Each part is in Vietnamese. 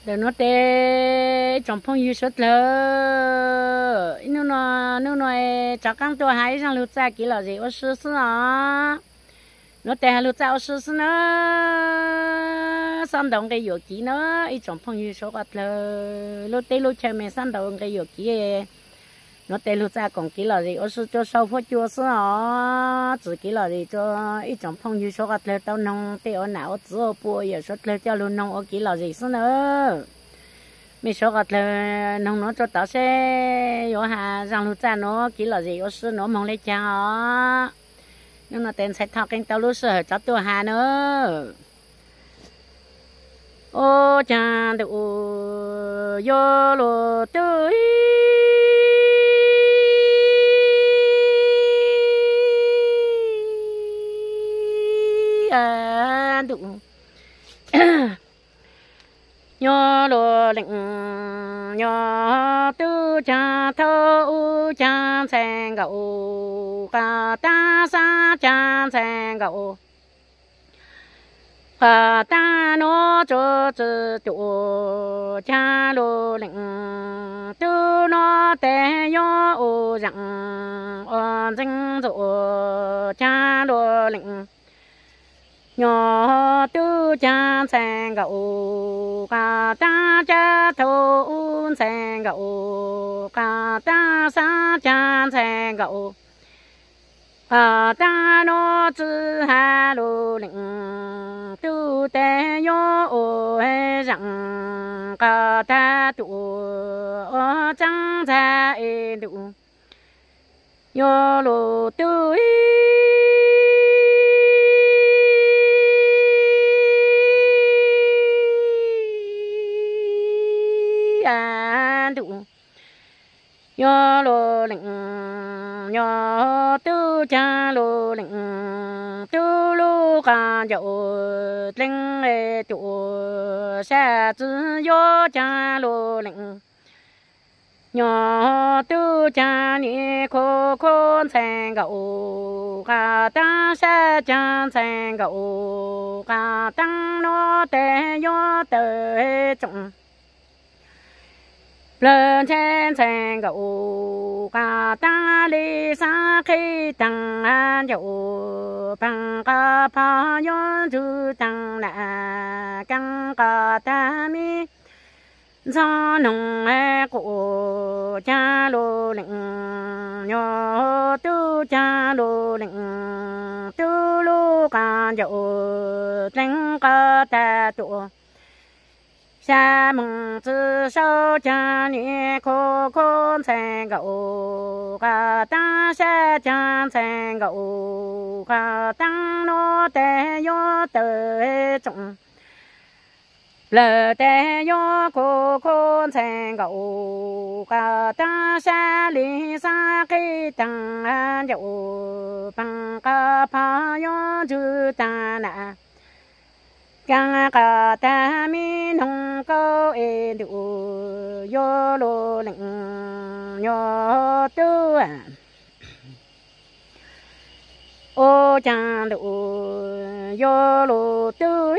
để nó tê trong phong yêu sốt lơ nó chắc căng tôi hay rằng lúc ra kỹ là gì ở sư sư nó tê lúc ra ở sư sư nó san đồng cái yếu kỹ nó ít trong phong yêu sốt lơ lúc tê lúc chơi mình san đồng cái yếu kỹ nó tê lúc ra còn kỹ là gì ở sư cho sau phút chua sư chỉ kỹ là gì cho ít trong phong yêu sốt lơ tao nông tê ở não chỉ ở bùa yêu sốt lơ cho luôn nông ở kỹ là gì sư nữa mình số gạt là nông nó cho tao sẽ có hà rằng lúc cha nó kỹ là gì có sự nó mong lấy cha ó nhưng mà tên sẽ thọ cái tao lúc sợ cho tôi hà nữa ô cha đủ yo lo tươi à đủ nhỏ lo lệnh nhỏ tư cha thâu cha sen gạo cả ta sa cha sen gạo cả ta nó cho chỗ cha lo lệnh tư nó té nhỏ ô rằng danh chỗ cha lo lệnh nhỏ tư cha sen gạo cả ta cha thâu sen gạo cả ta sa cha sen gạo cả ta nó chữ hà lô lệnh tư tế yo ô he rằng cả ta tụ trăng ra e đủ yo lô tư đủ yo lo lệnh yo tư cha lo lệnh tư lu ca dậu linh e chủ sa chữ yo cha lo lệnh nhỏ tư cha ni khô khôn sen gạo cả ta sa cha sen gạo cả tăng nó tê yo tê trọng lên trên sen gạo cả ta đi xa khi tăng an dậu bằng cả phá yon chư tăng nạ căng cả ta mi do nông e của cha lô lệnh nhỏ tư cha lô lệnh tư lô ca dậu tránh ca ta tụ xa mừng chữ sâu cha ni khô khôn sen gạo cả ta sẽ cha sen gạo cả tăng nó tê yo tê trọng lờ tê yo khô khôn sen gạo cả ta sẽ lý xa khi tăng an dậu bằng cả phá yo chư ta nạ càng cả ta mi nông câu e đủ yo lo lệnh yo tư ô cha đủ yo lo tư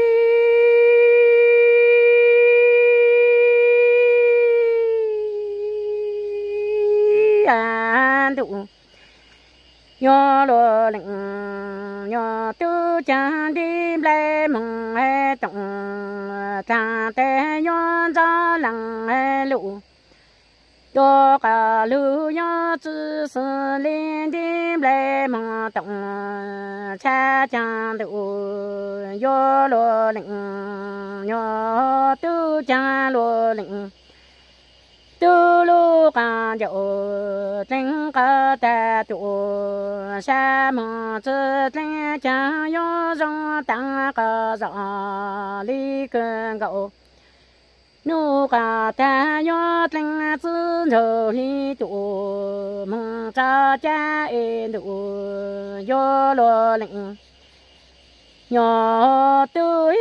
đủ yo lo lệnh yo tư cha đi lê mong e tổng cha tê yo ra lăng e lụ yo cả lư yo chữ sư liên đi lê mong tổng cha cha đủ yo lo lệnh yo tư cha lo lệnh tư lu ca dậu tránh ca ta tụ sa mờ chữ tránh cha yo do tăng ca rõ lý cơn gậu nu ca ta yo tránh chữ giờ lý tụ mong cha cha e đủ yo lo lệnh nhỏ tươi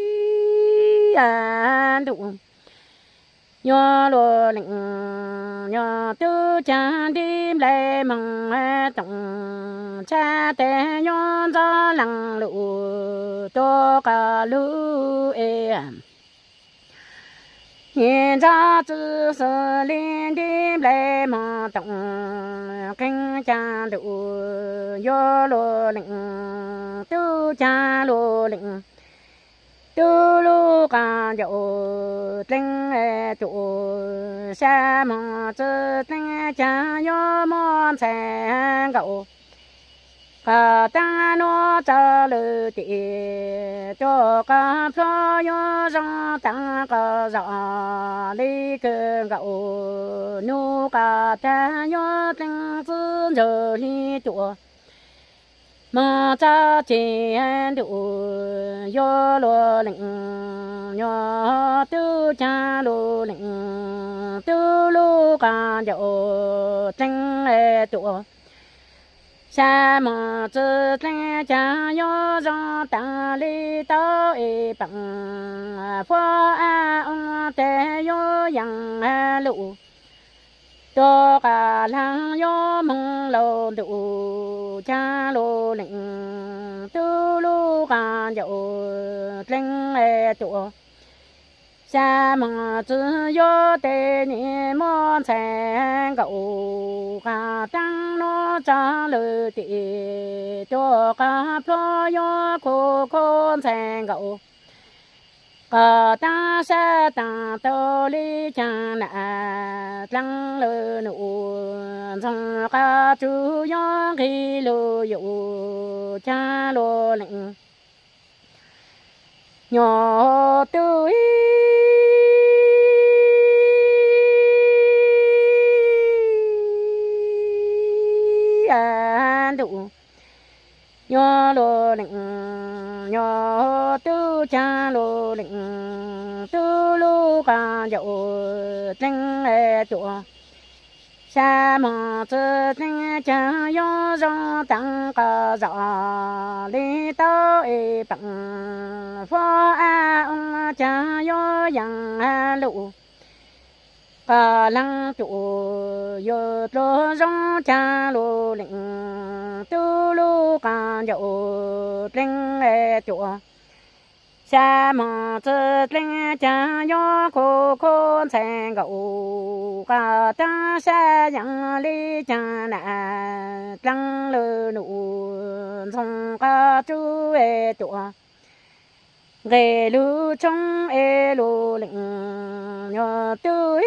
đủ yo lo lệnh nhớ tu cha đi lệ mong tổng cha tế nhớ ra lăng lụ tô cả lũ em nhìn ra chữ sơ liên đi lệ mà tổng kinh cha lụ yo lô lĩnh tu cha lô lĩnh tu lu ca dậu tinh tụ sa mong chữ tinh cha yo mong sen gậu cả ta nó cha lư tị cho cả phlo yo ra ta cả rõ đi cơ gậu nu cả ta yo tinh chữ giờ đi tụ mà cha chiến đủ yo lo lệnh yo tu cha lo lệnh tu lu ca dậu tinh tụ sa mà chữ tinh cha yo ra ta li tao bằng phó ông tế yo yang lụ cho cả lăng yo mong lâu đủ cha lô lệnh tu lu ca dậu tinh tụ sa mà chữ yo tê ni môn sen gậu ca tăng nó cha lư tị cho ca phlo yo cô con sen gậu cả ta sa ta tô li cha na tăng lư nụ trong ca chú yo khi lô yu cha lô lệnh nhỏ tuổi đủ nhỏ lô lệnh nhỏ tu cha lô lệnh tu lu ca dậu tinh tụ sa mà chữ tinh cha yo ra tăng ca rõ li tao bằng phó ông cha yo yang lụ cả lăng tụ yo lo ra cha lô lệnh tu lu ca dậu tinh tụ sa mà chữ tinh cha yo cô con sen gậu cả ta sa yang li cha na tăng lư nụ trong ca chú tụ ghê lu trong lô lệnh nhỏ tuổi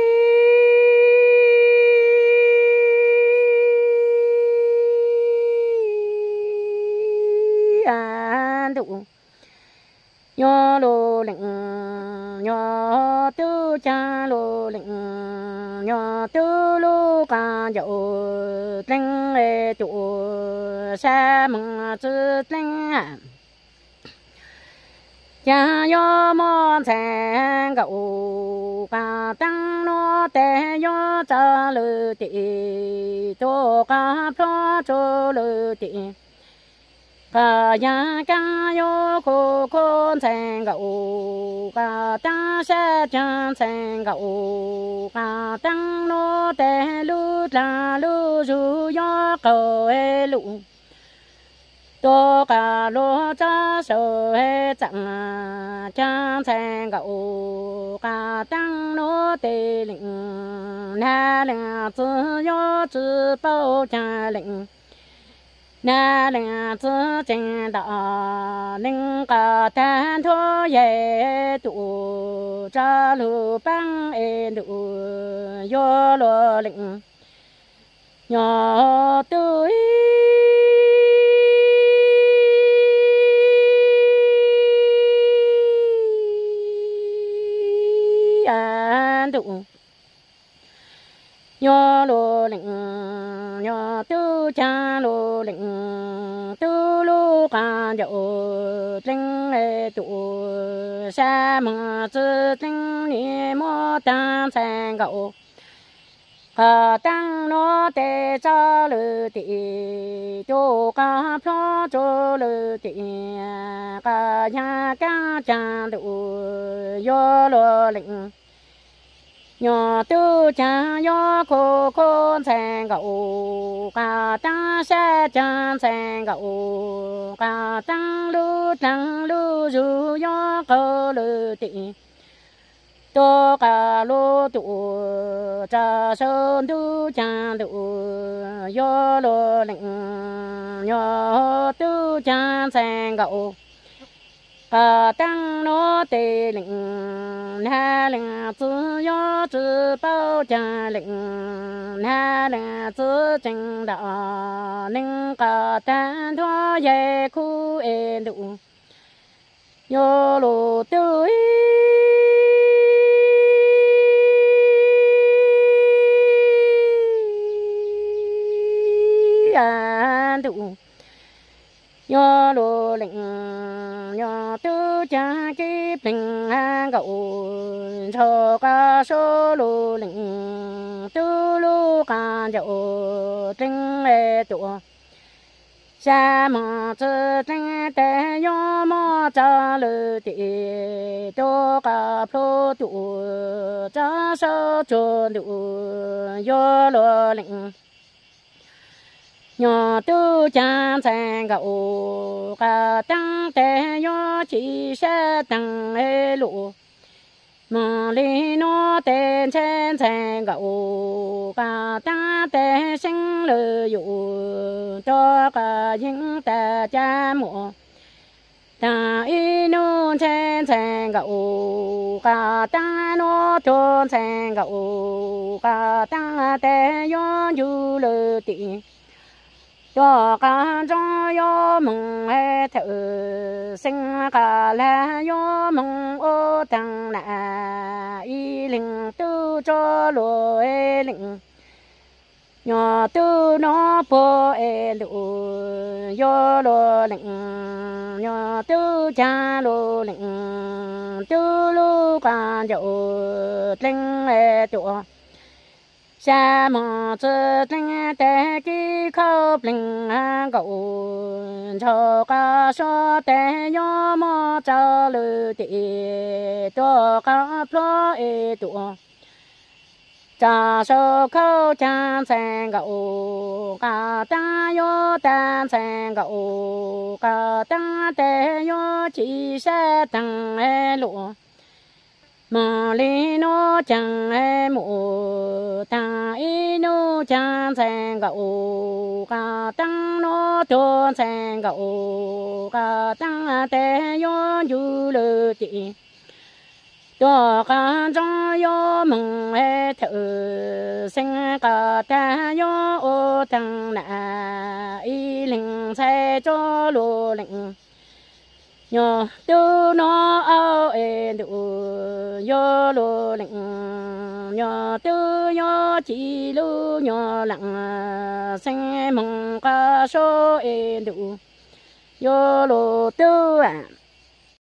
đủ nhỏ lô lệnh nhỏ tu cha lô lệnh nhỏ tu lu ca dậu tinh tụ sa mong chữ tinh cha yo mong sen gậu ca tăng nó tế yo cha lư tị cho ca phlo cho lư tị cả nhà ca yo cô con sen gậu ca ta sa cha sen gậu ca tăng nó tế lu la lu du yo cầu lụ to cả lô cha sơ he chẳng cha sen gậu ca tăng nó tê lệnh na lệnh chữ yo chữ bao cha lệnh na lệnh chữ chân đỏ lệnh cả tan thô ye tụ cha lu băng đủ yo lo lệnh nhỏ tuổi đủ nhỏ lô lệnh nhỏ tu cha lô lệnh tu lu ca dậu tinh tụ sa mà chữ tinh ni mô tan sen gậu cả tăng nó tê cha lư tị cho ca phlo cho lư tị cả nhà ca cha đủ yo lo lệnh nhỏ tu cha yo cô con sen gạo cả tăng xe chân sen gạo cả tăng lu du yo cô lu tị tô cả lu tu cha sơn tu cha tu yo lu lệnh nhỏ tu cha sen gạo tăng nó tề lệnh na lệnh tự do tự bao cha lệnh na lệnh tự chính đạo lệnh cả tan thoa ye khu en đủ yo lu tu an đủ yo lu lệnh yo tu cha ki bình an gạo cho ca số lu lệnh tu lu ca dạo trinh lệ tụ xa mà chữ trinh tê yo mo cha lư tị cho ca phu tụ cha số chuan tụ yo lu lệnh nhỏ tu cha sen gạo cả tăng tê yo chỉ sẽ tăng ê lụ mà li nó tên sen sen gạo cả tăng tê sinh lư dụ cho cả những ta cha mộ ta y nu sen sen gạo cả tăng nó cho sen gạo cả tăng tê yo du lư tị cho cả cho yo mong hệ thử sinh cả là yo mong ô tăng nà y linh tu cho lô e linh nhỏ tu nó po e lu yo lô linh nhỏ tu cha lô linh tu lu ca dậu linh e tu xa mà chữ trinh tê kí khâu linh gạo cho ca số tê yo mô cha lư tị cho ca plo e tụ cha số khâu cha sen gạo ca ta yo ta sen gạo ca ta tê yo chỉ sẽ tăng e lụa mà li nó chẳng em mù ta y nó chẳng sen gạo cả tăng nó cho sen gạo cả tăng tê yo du lư tị cho cả cho yo mong hệ thử sinh cả ta yo ô tăng nà y linh xe cho lô lệnh nhỏ tu nó ao en đủ yo lu lệnh nhỏ tu yo chỉ lu nhỏ lặng sinh mong ca số en đủ yo lu tu à